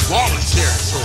voluntary, so.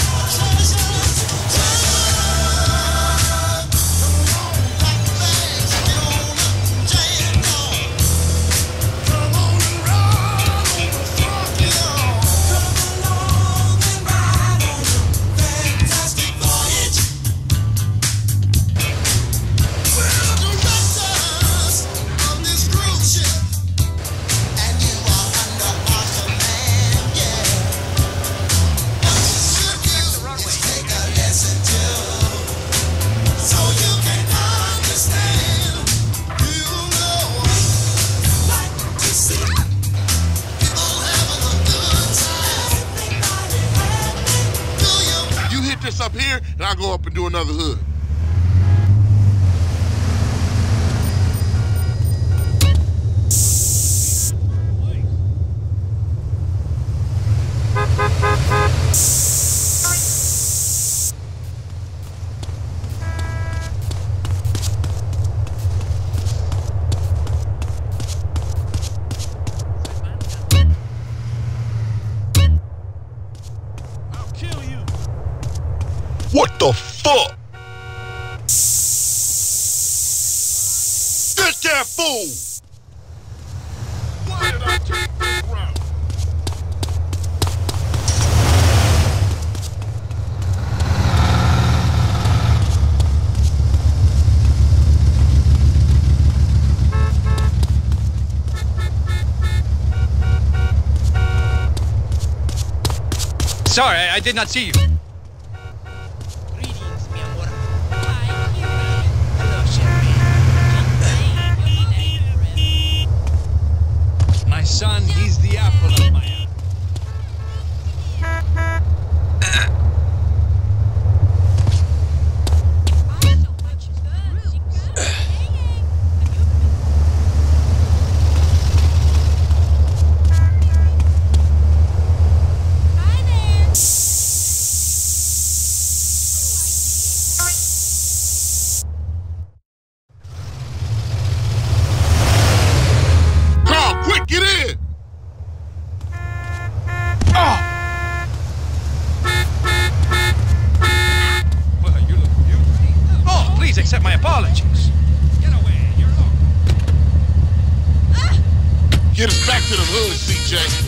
Up here, and I'll go up and do another hood. What the fuck? Get that fool! Why did I take this route? Sorry, I did not see you. My son, he's the apple of my eye. Get in! Oh! Well, you look beautiful. Oh, please accept my apologies. Get away, you're low. Get us back to the hood, CJ.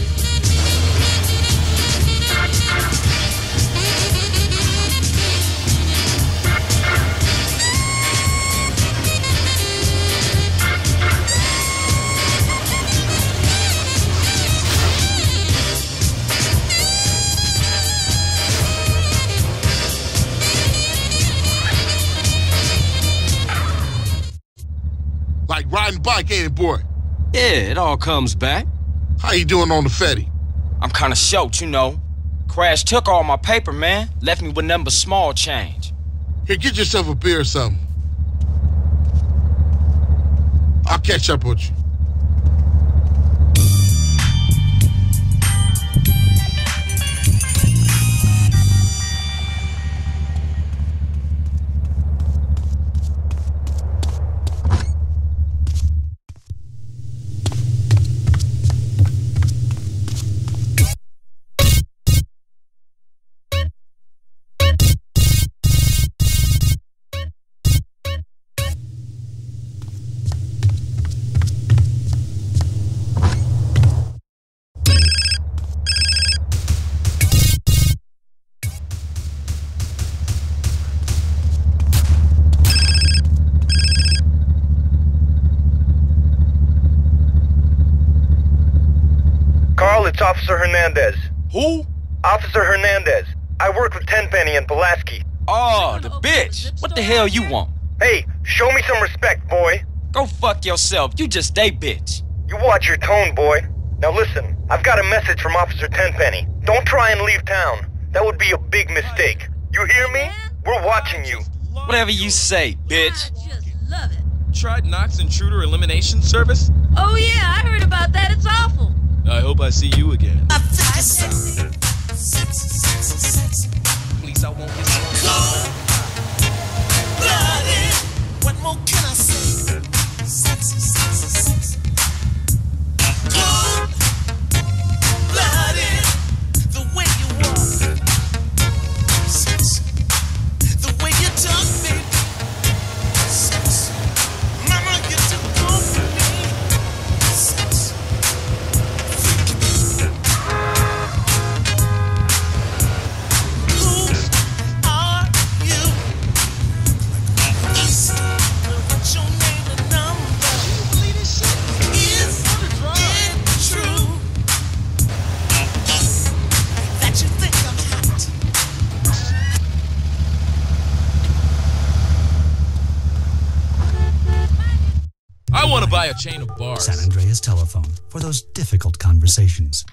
Like riding bike, ain't it, boy? Yeah, it all comes back. How you doing on the Fetty? I'm kinda short, you know. Crash took all my paper, man. Left me with nothing but small change. Here, get yourself a beer or something. I'll catch up with you. It's Officer Hernandez. Who? Officer Hernandez. I work with Tenpenny and Pulaski. Oh, the bitch. What the hell you want? Hey, show me some respect, boy. Go fuck yourself. You just a bitch. You watch your tone, boy. Now listen, I've got a message from Officer Tenpenny. Don't try and leave town. That would be a big mistake. You hear me? We're watching you. Whatever you say, bitch. I just love it. Tried Knox Intruder Elimination Service? Oh yeah, I heard about that. It's awful. I hope I see you again. Please, I won't get Cold-blooded. What more can I say? Sexy, sexy, sexy. Cold-blooded. The way you walk. by a chain of bars. San Andreas Telephone for those difficult conversations.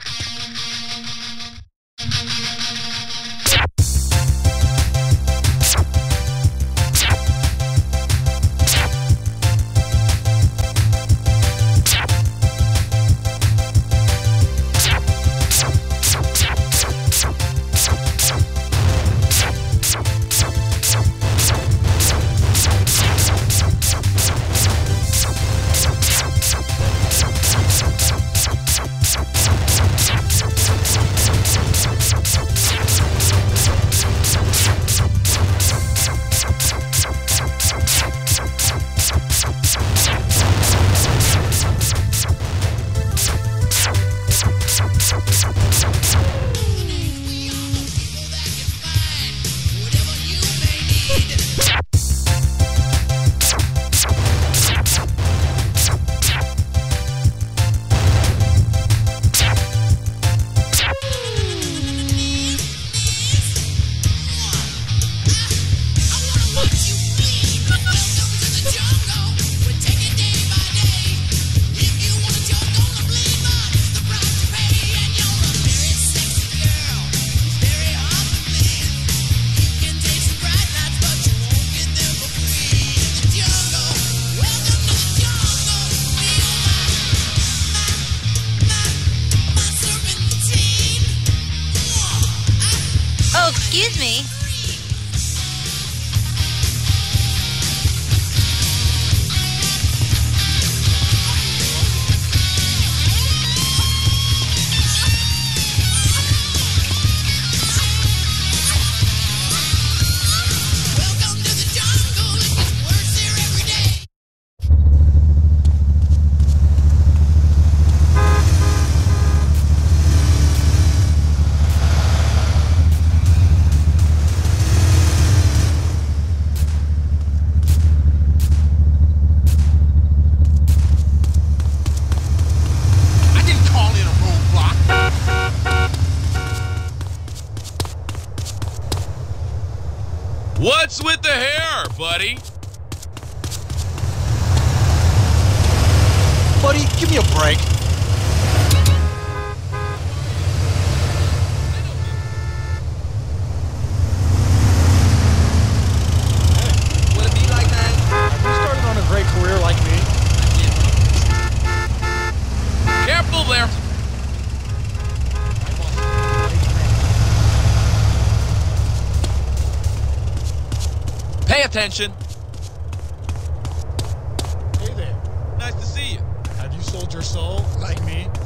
Oh, excuse me. What's with the hair, buddy? Buddy, give me a break. Would it be like that? Have you started on a great career like me? Careful there. Pay attention. Hey there. Nice to see you. Have you sold your soul like me?